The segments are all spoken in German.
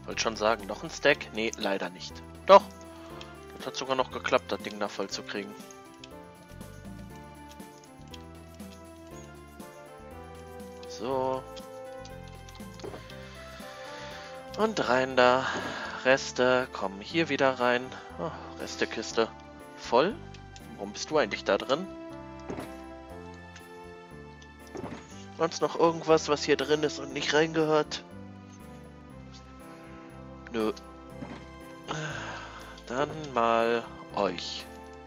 Wollte schon sagen, noch ein Stack? Nee, leider nicht. Doch. Das hat sogar noch geklappt, das Ding da voll zu kriegen. So. Und rein da. Reste kommen hier wieder rein. Oh, Restekiste. Voll? Warum bist du eigentlich da drin? Sonst noch irgendwas, was hier drin ist und nicht reingehört? Nö. Dann mal euch.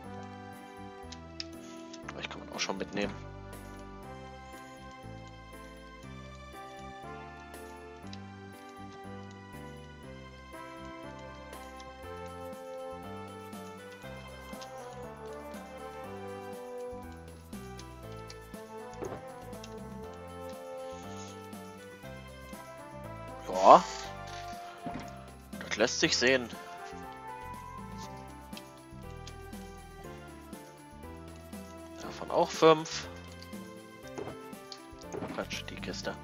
Euch kann man auch schon mitnehmen. Ja. Das lässt sich sehen. Davon auch 5. Quatsch, die Kiste.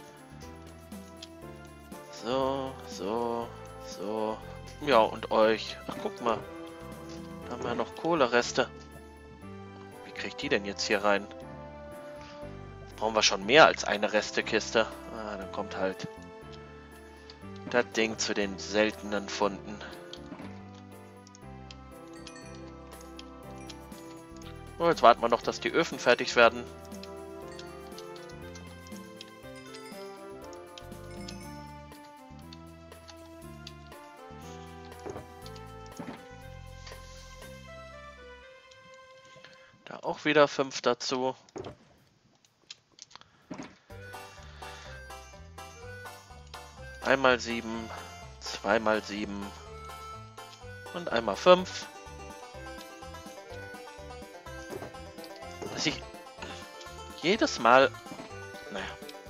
So, so, so. Ja, und euch. Ach, guck mal. Da haben wir noch Kohlereste. Wie krieg ich die denn jetzt hier rein? Jetzt brauchen wir schon mehr als eine Restekiste. Ah, dann kommt halt das Ding zu den seltenen Funden. So, jetzt warten wir noch, dass die Öfen fertig werden. Da auch wieder 5 dazu. Einmal 7, zweimal 7 und einmal 5. Dass ich jedes Mal... Naja.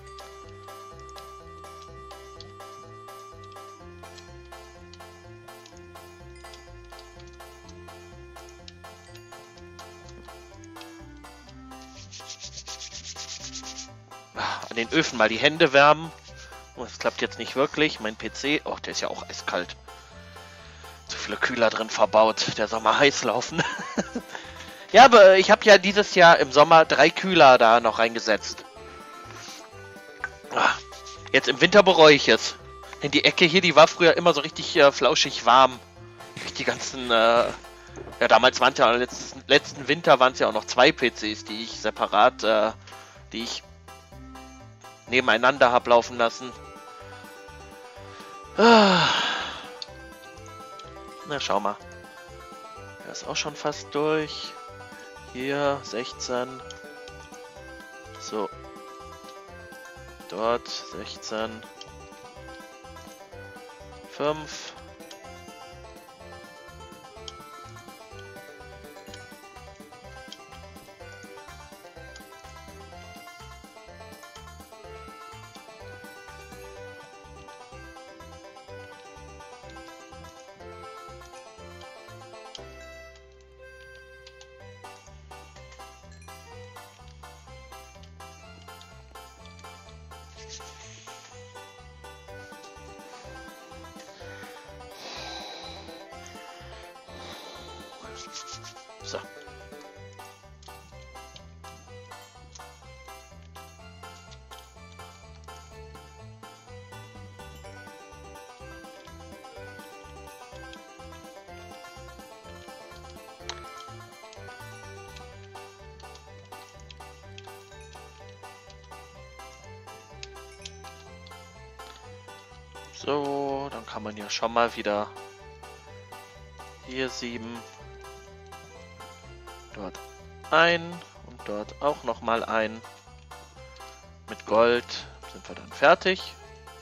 An den Öfen mal die Hände wärmen. Oh, das klappt jetzt nicht wirklich. Mein PC... Oh, der ist ja auch eiskalt. Zu viele Kühler drin verbaut. Der soll mal heiß laufen. Ja, aber ich habe ja dieses Jahr im Sommer 3 Kühler da noch reingesetzt. Jetzt im Winter bereue ich es. Denn die Ecke hier, die war früher immer so richtig flauschig warm. Die ganzen... ja, damals waren es ja... Letzten Winter waren es ja auch noch 2 PCs, die ich separat... die ich nebeneinander habe laufen lassen. Na, schau mal. Der ist auch schon fast durch. Hier, 16. So. Dort, 16. 5. So. So, dann kann man ja schon mal wieder hier 7. Dort ein und dort auch noch mal ein. Mit Gold sind wir dann fertig.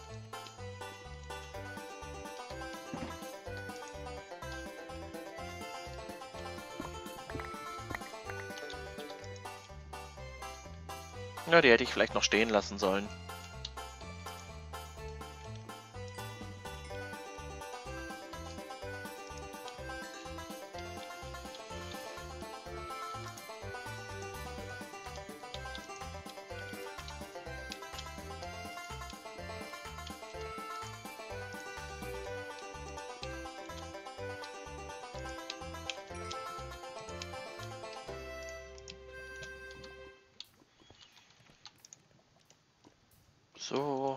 Ja, die hätte ich vielleicht noch stehen lassen sollen. So.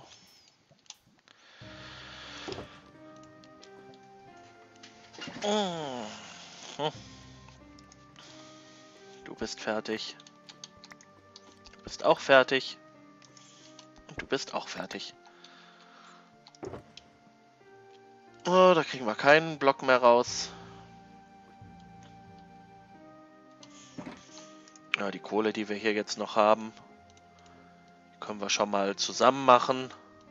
Mhm. Du bist fertig. Du bist auch fertig. Und du bist auch fertig. Oh, da kriegen wir keinen Block mehr raus. Ja, die Kohle, die wir hier jetzt noch haben, die können wir schon mal zusammen machen.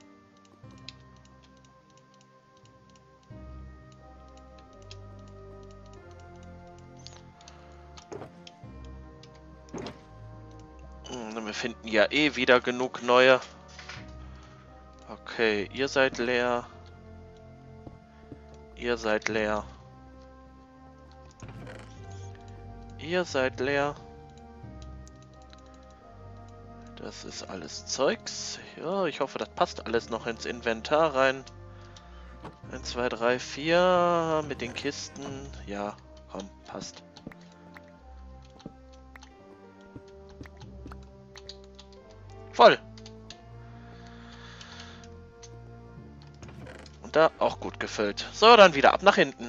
Wir finden ja eh wieder genug neue. Okay, ihr seid leer. Ihr seid leer. Ihr seid leer. Das ist alles Zeugs. Ja, ich hoffe, das passt alles noch ins Inventar rein. 1, 2, 3, 4 mit den Kisten. Ja, komm, passt. Voll. Und da auch gut gefüllt. So, dann wieder ab nach hinten.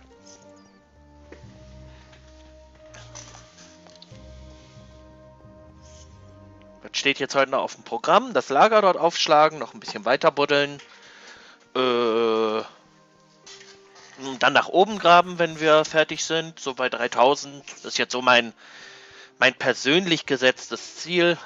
Das steht jetzt heute noch auf dem Programm. Das Lager dort aufschlagen, noch ein bisschen weiter buddeln. Dann nach oben graben, wenn wir fertig sind. So bei 3000. Das ist jetzt so mein persönlich gesetztes Ziel.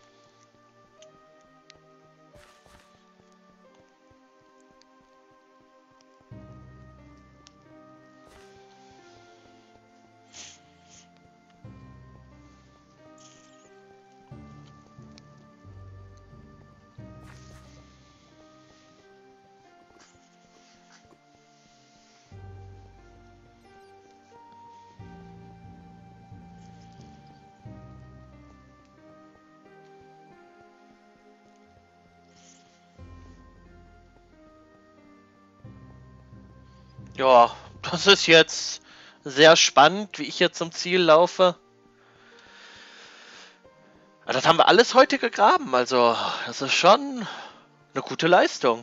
Ja, das ist jetzt sehr spannend, wie ich jetzt zum Ziel laufe. Das haben wir alles heute gegraben, also das ist schon eine gute Leistung.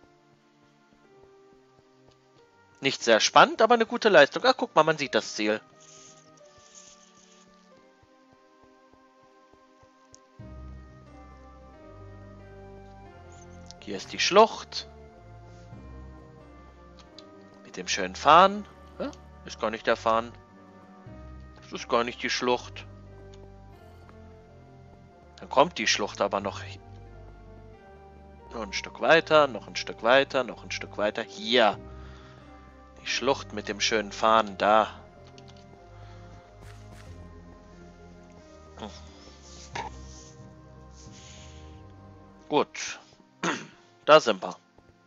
Nicht sehr spannend, aber eine gute Leistung. Ach, guck mal, man sieht das Ziel. Hier ist die Schlucht. Mit dem schönen Farn. Ja, ist gar nicht der Farn. Das ist gar nicht die Schlucht. Dann kommt die Schlucht aber noch ein Stück weiter, noch ein Stück weiter, noch ein Stück weiter. Hier. Die Schlucht mit dem schönen Farn, da. Gut. Da sind wir.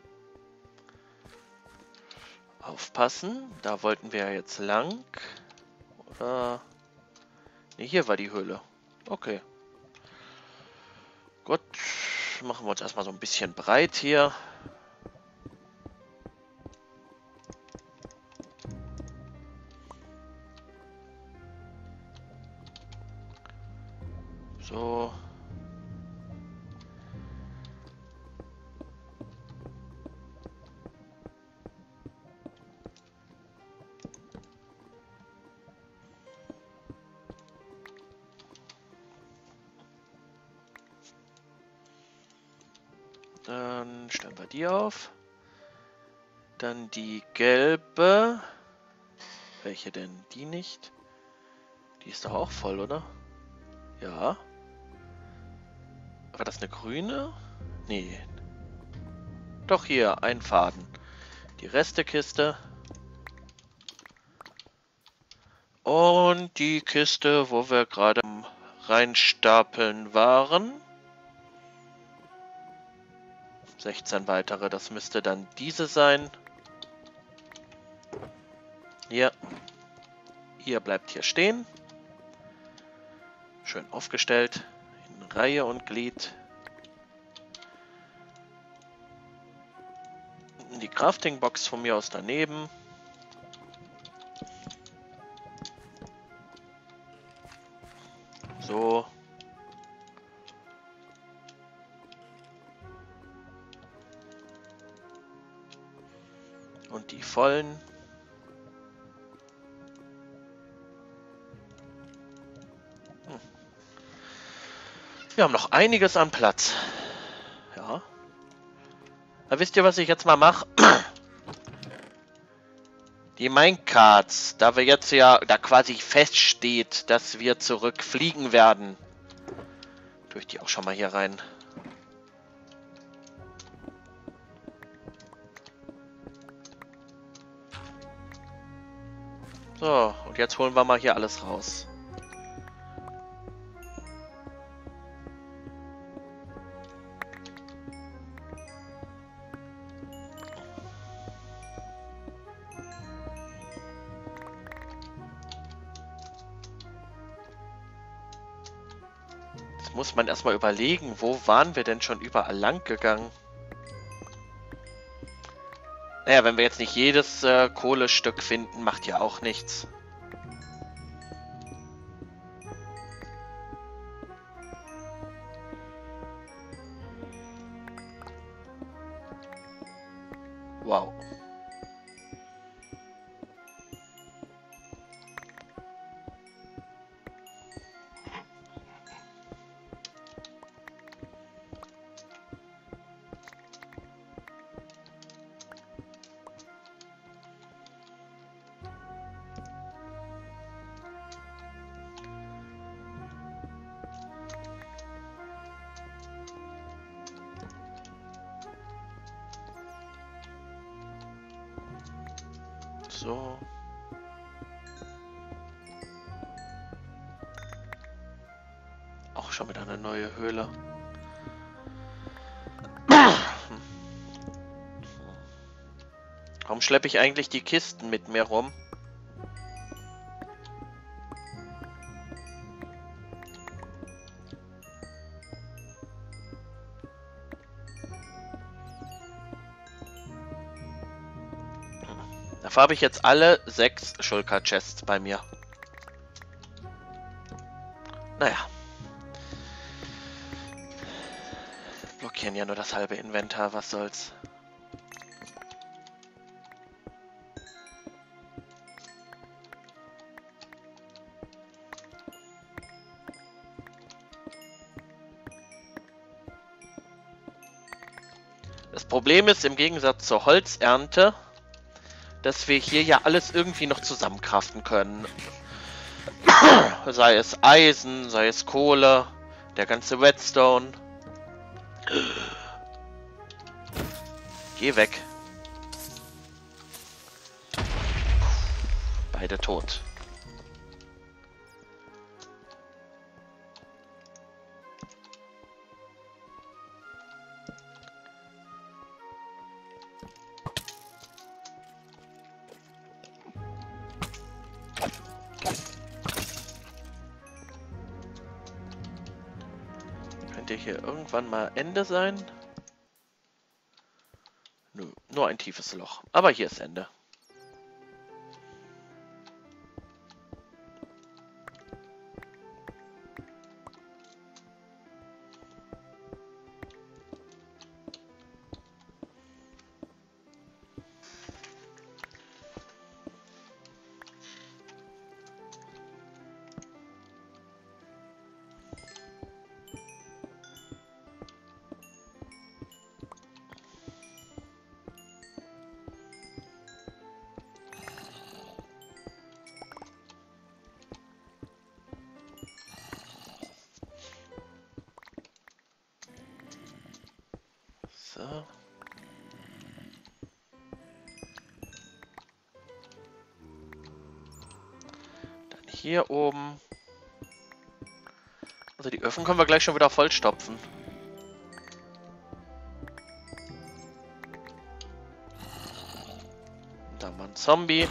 Aufpassen. Da wollten wir ja jetzt lang. Oder... Ne, hier war die Höhle. Okay. Gut. Machen wir uns erstmal so ein bisschen breit hier. So. Dann stellen wir die auf. Dann die gelbe. Welche denn? Die nicht? Die ist doch auch voll, oder? Ja. War das eine grüne? Nee. Doch hier, ein Faden. Die Restekiste. Und die Kiste, wo wir gerade reinstapeln waren. 16 weitere, das müsste dann diese sein. Hier. Ihr bleibt hier stehen. Schön aufgestellt. In Reihe und Glied. Die Crafting-Box von mir aus daneben. So. Und die vollen. Wir haben noch einiges an Platz. Ja. Na, wisst ihr, was ich jetzt mal mache? Die Minecarts, da wir jetzt ja, da quasi feststeht, dass wir zurückfliegen werden. Tue ich die auch schon mal hier rein. So, und jetzt holen wir mal hier alles raus. Jetzt muss man erstmal überlegen, wo waren wir denn schon überall lang gegangen? Naja, wenn wir jetzt nicht jedes Kohlestück finden, macht ja auch nichts. Wow. So. Auch schon wieder eine neue Höhle. Warum schleppe ich eigentlich die Kisten mit mir rum? Dafür habe ich jetzt alle 6 Shulker-Chests bei mir. Naja. Blockieren ja nur das halbe Inventar, was soll's. Das Problem ist, im Gegensatz zur Holzernte, dass wir hier ja alles irgendwie noch zusammenkraften können. Sei es Eisen, sei es Kohle, der ganze Redstone. Geh weg. Beide tot. Könnte hier irgendwann mal Ende sein? Nö, nur ein tiefes Loch. Aber hier ist Ende. So. Dann hier oben. Also die Öfen können wir gleich schon wieder vollstopfen. Da haben wir einen Zombie.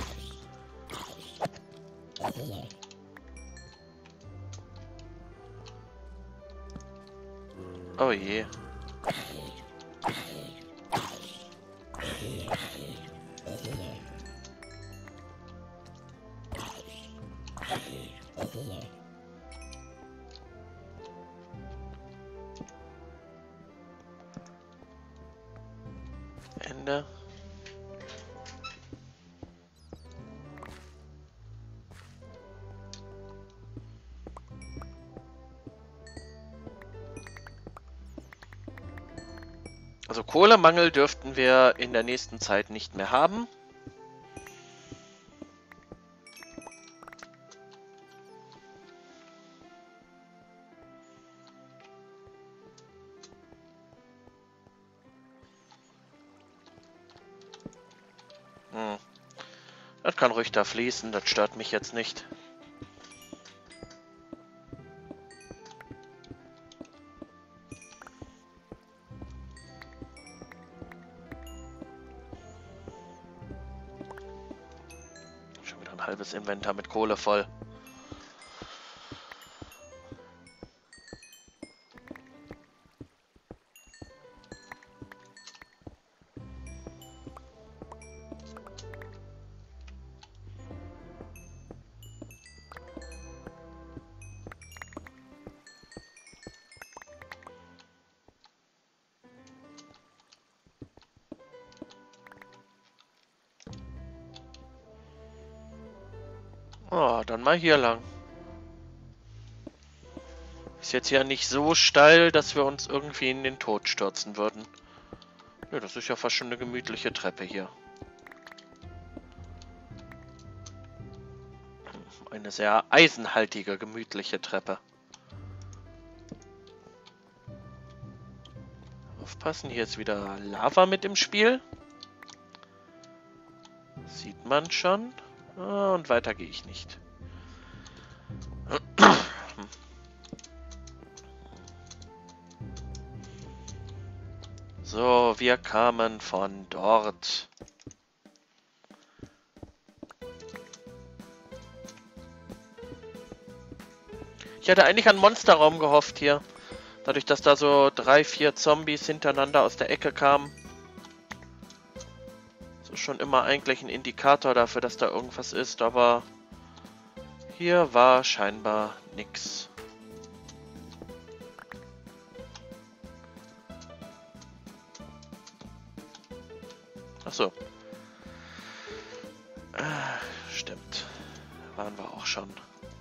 Oh je. Ende. Also Kohlemangel dürften wir in der nächsten Zeit nicht mehr haben. Das kann ruhig da fließen, das stört mich jetzt nicht. Schon wieder ein halbes Inventar mit Kohle voll. Oh, dann mal hier lang. Ist jetzt ja nicht so steil, dass wir uns irgendwie in den Tod stürzen würden. Ja, das ist ja fast schon eine gemütliche Treppe hier. Eine sehr eisenhaltige, gemütliche Treppe. Aufpassen, hier ist wieder Lava mit im Spiel. Sieht man schon. Ah, und weiter gehe ich nicht. So, wir kamen von dort. Ich hatte eigentlich an Monsterraum gehofft hier. Dadurch, dass da so 3, 4 Zombies hintereinander aus der Ecke kamen. So schon immer eigentlich ein Indikator dafür, dass da irgendwas ist, aber hier war scheinbar nix. Achso. Stimmt. Waren wir auch schon.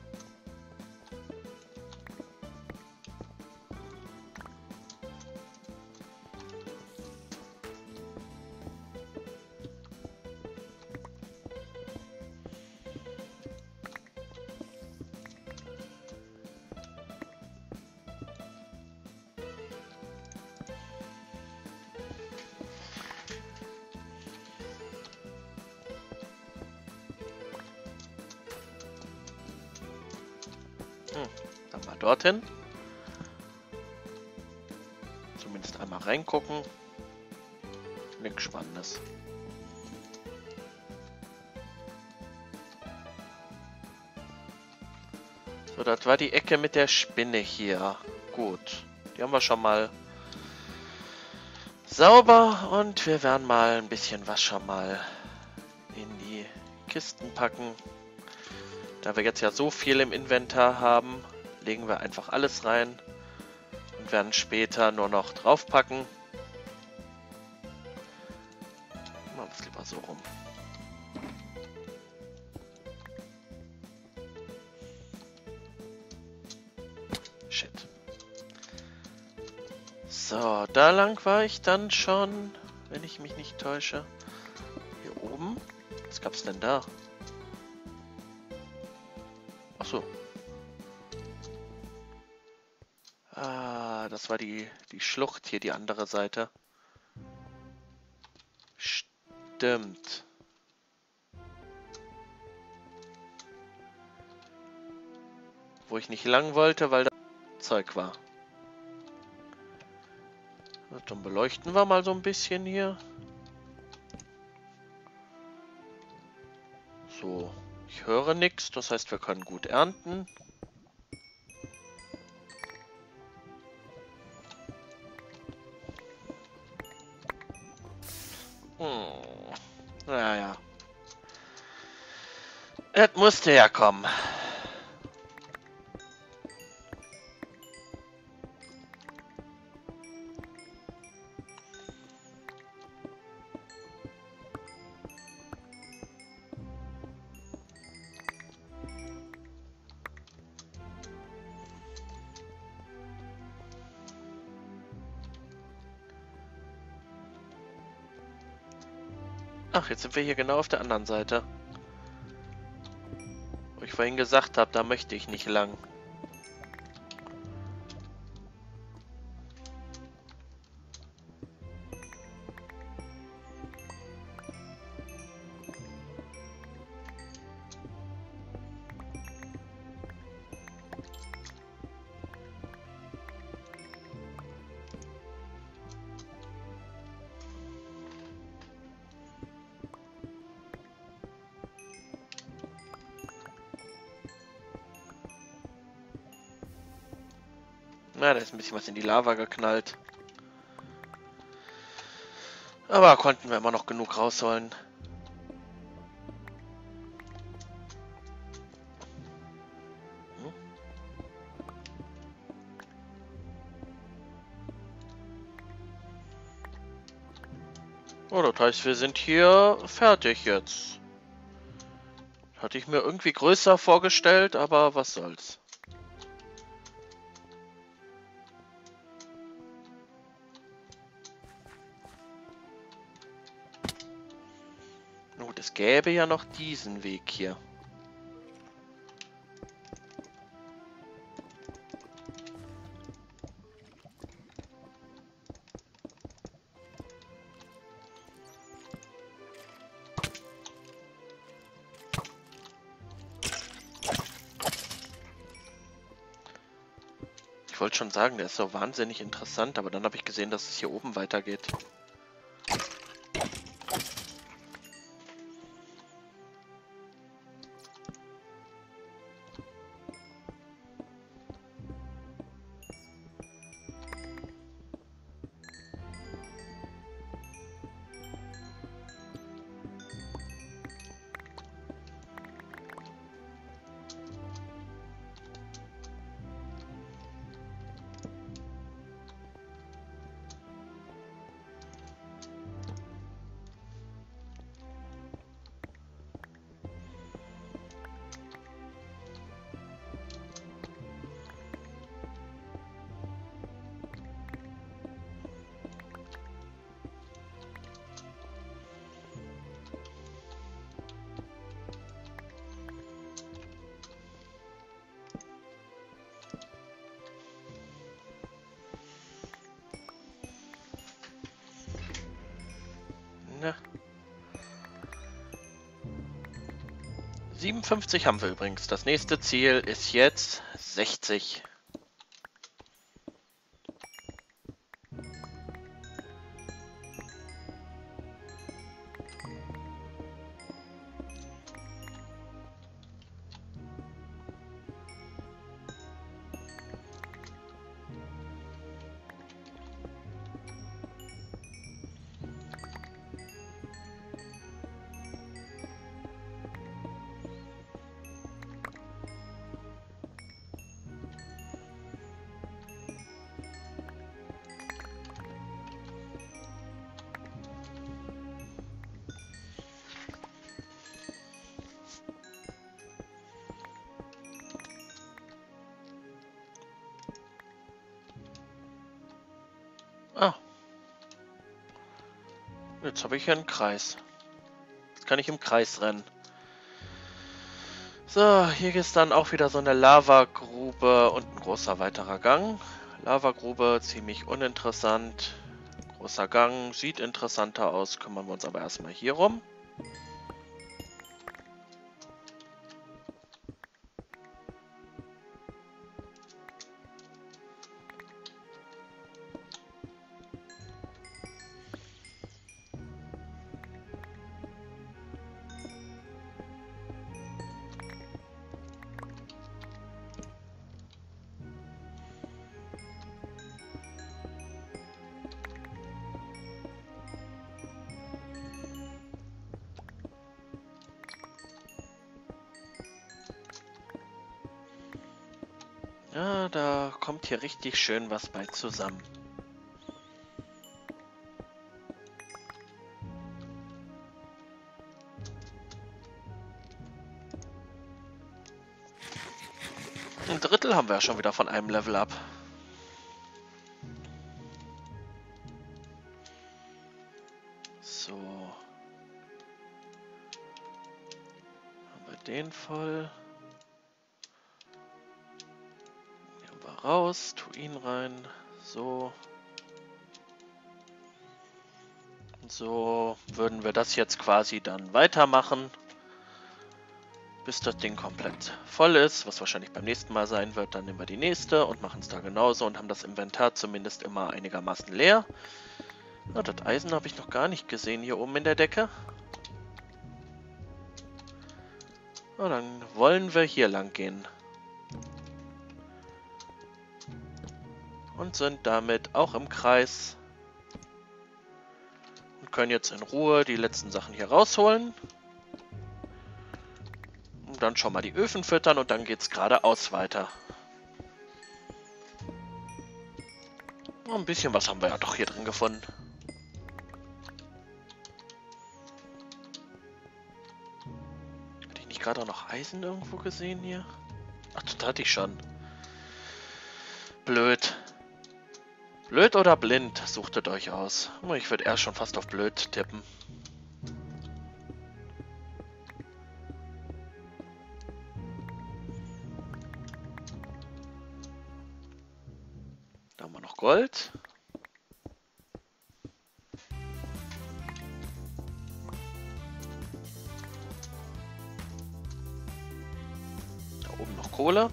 Dann mal dorthin. Zumindest einmal reingucken. Nichts Spannendes. So, das war die Ecke mit der Spinne hier. Gut. Die haben wir schon mal sauber. Und wir werden mal ein bisschen was schon mal in die Kisten packen. Da wir jetzt ja so viel im Inventar haben, legen wir einfach alles rein und werden später nur noch draufpacken. Machen wir es lieber so rum. Shit. So, da lang war ich dann schon, wenn ich mich nicht täusche. Hier oben. Was gab's denn da? Achso. Ah, das war die Schlucht hier, die andere Seite. Stimmt. Wo ich nicht lang wollte, weil da Zeug war. Dann beleuchten wir mal so ein bisschen hier. So, ich höre nichts, das heißt, wir können gut ernten. Naja. Es musste ja kommen. Ach, jetzt sind wir hier genau auf der anderen Seite. Wo ich vorhin gesagt habe, da möchte ich nicht lang. Na, da ist ein bisschen was in die Lava geknallt. Aber konnten wir immer noch genug rausholen. Hm? Oh, das heißt, wir sind hier fertig jetzt. Hatte ich mir irgendwie größer vorgestellt, aber was soll's. Gut, es gäbe ja noch diesen Weg hier. Ich wollte schon sagen, der ist so wahnsinnig interessant, aber dann habe ich gesehen, dass es hier oben weitergeht. Na. 57 haben wir übrigens. Das nächste Ziel ist jetzt 60. Ah, jetzt habe ich hier einen Kreis. Jetzt kann ich im Kreis rennen. So, hier ist dann auch wieder so eine Lavagrube und ein großer weiterer Gang. Lavagrube, ziemlich uninteressant. Großer Gang, sieht interessanter aus. Kümmern wir uns aber erstmal hier rum. Ja, da kommt hier richtig schön was bei zusammen. Ein Drittel haben wir ja schon wieder von einem Level up. So. den voll. Nehmen wir raus, tu ihn rein. So. So würden wir das jetzt quasi dann weitermachen, bis das Ding komplett voll ist, was wahrscheinlich beim nächsten Mal sein wird. Dann nehmen wir die nächste und machen es da genauso und haben das Inventar zumindest immer einigermaßen leer. Na, das Eisen habe ich noch gar nicht gesehen hier oben in der Decke. Na, dann wollen wir hier lang gehen. Und sind damit auch im Kreis. Und können jetzt in Ruhe die letzten Sachen hier rausholen. Und dann schon mal die Öfen füttern und dann geht's geradeaus weiter. Oh, ein bisschen was haben wir ja doch hier drin gefunden. Hatte ich nicht gerade auch noch Eisen irgendwo gesehen hier? Ach, das hatte ich schon. Blöd. Blöd oder blind? Suchtet euch aus. Ich würde eher schon fast auf blöd tippen. Da haben wir noch Gold. Da oben noch Kohle.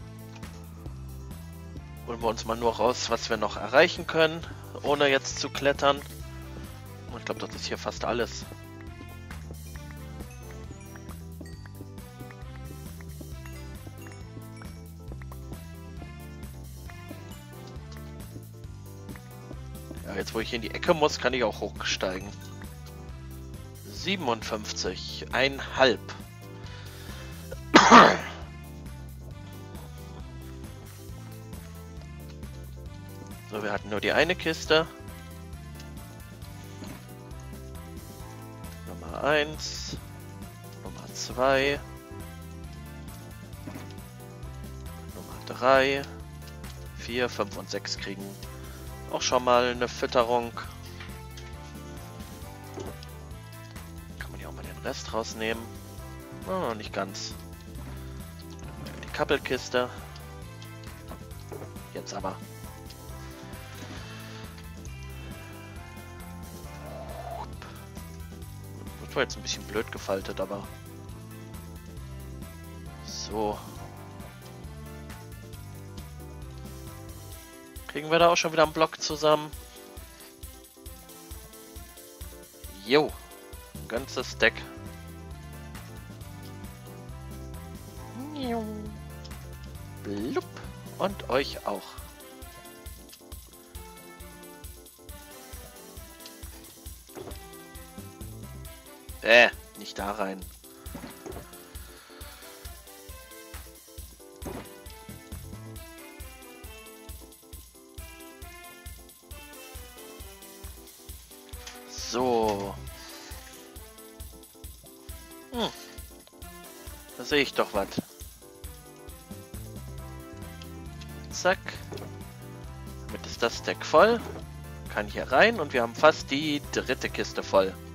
Holen wir uns mal nur raus, was wir noch erreichen können, ohne jetzt zu klettern. Ich glaube, das ist hier fast alles. Ja, jetzt wo ich in die Ecke muss, kann ich auch hochsteigen. 57,5. So, wir hatten nur die eine Kiste. Nummer 1. Nummer 2. Nummer 3. 4, 5 und 6 kriegen auch schon mal eine Fütterung. Kann man hier auch mal den Rest rausnehmen. Oh, noch nicht ganz. Die Kappelkiste. Jetzt aber. Das war jetzt ein bisschen blöd gefaltet, aber... So. Kriegen wir da auch schon wieder einen Block zusammen? Jo. Ein ganzes Stack. Blub. Und euch auch. Nicht da rein. So. Da sehe ich doch was. Zack. Damit ist das Stack voll. Kann hier rein und wir haben fast die dritte Kiste voll.